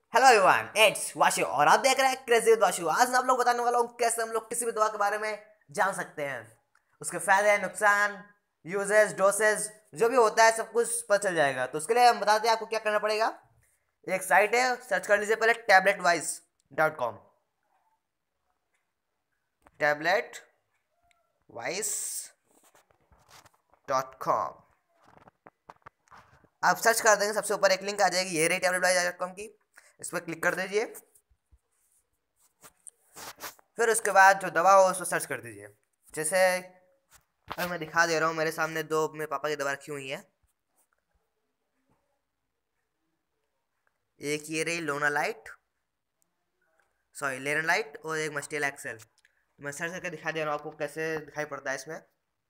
Hello everyone, it's Vashu और आप देख रहे हैं क्रेजी विद वाशु। आज मैं आप लोग बताने वाला हूँ कैसे हम लोग किसी भी दवा के बारे में जान सकते हैं, उसके फायदे, नुकसान, यूजेस, डोसेज, जो भी होता है सब कुछ पता चल जाएगा। तो उसके लिए हम बताते हैं आपको क्या करना पड़ेगा। एक साइट है, सर्च कर लीजिए पहले tabletwise.com। tabletwise.com आप सर्च कर देंगे, सबसे ऊपर एक लिंक आ जाएगी, ये रही tabletwise.com की। इस पर क्लिक कर दीजिए। फिर उसके बाद जो दवा हो उसको सर्च कर दीजिए। जैसे अब मैं दिखा दे रहा हूँ, मेरे सामने दो मेरे पापा की दवा रखी हुई है। एक ये रही लोनालाइट, सॉरी लेनालाइट, और एक मस्टेल एक्सेल। मैं सर्च करके दिखा दे रहा हूँ आपको कैसे दिखाई पड़ता है इसमें।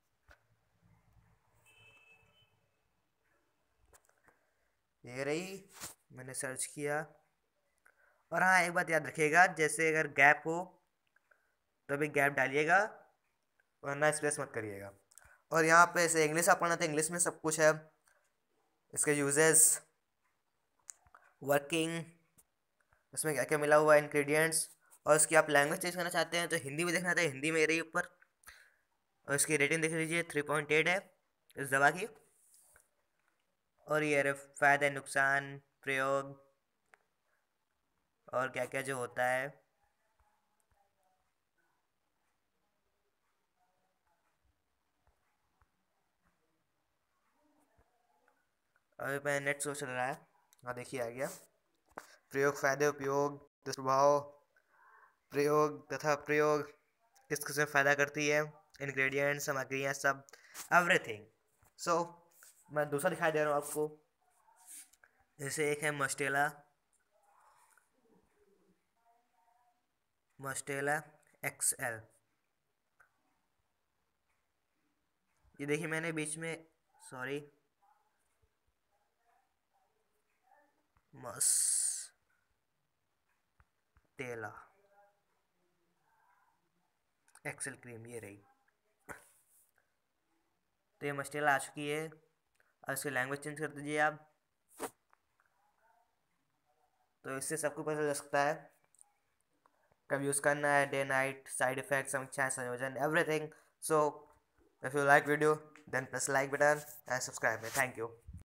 ये रही, मैंने सर्च किया। और हाँ, एक बात याद रखिएगा, जैसे अगर गैप हो तो भी गैप डालिएगा, वरना स्पेस मत करिएगा। और यहाँ पे ऐसे इंग्लिश आप पढ़ना, तो इंग्लिश में सब कुछ है, इसके यूजेस, वर्किंग, इसमें क्या क्या मिला हुआ है, इंग्रेडिएंट्स। और इसकी आप लैंग्वेज चेंज करना चाहते हैं तो हिंदी में देखना था, हिंदी में रही ऊपर। और इसकी रेटिंग देख लीजिए, 3.8 है इस दवा की। और ये रहे फायदे, नुकसान, प्रयोग और क्या क्या जो होता है। अभी मैं नेट शो चल रहा है, हाँ देखिए आ गया। प्रयोग, फायदे, उपयोग, दुष्प्रभाव, प्रयोग तथा प्रयोग, किस किस में फ़ायदा करती है, इंग्रेडिएंट्स, सामग्रियाँ, सब, एवरीथिंग। सो मैं दूसरा दिखाई दे रहा हूँ आपको। जैसे एक है मस्टेला, मस्टेला एक्सएल। ये देखिए मैंने बीच में, सॉरी, मस्टेला एक्सेल क्रीम, ये रही। तो ये मस्टेला आ चुकी है। और इसकी लैंग्वेज चेंज कर दीजिए आप, तो इससे सबको पता चल सकता है कब यूज़ करना है, डे नाइट, साइड इफेक्ट, समीक्षाएं, संयोजन, everything. So if you like video then press like button and subscribe me. Thank you.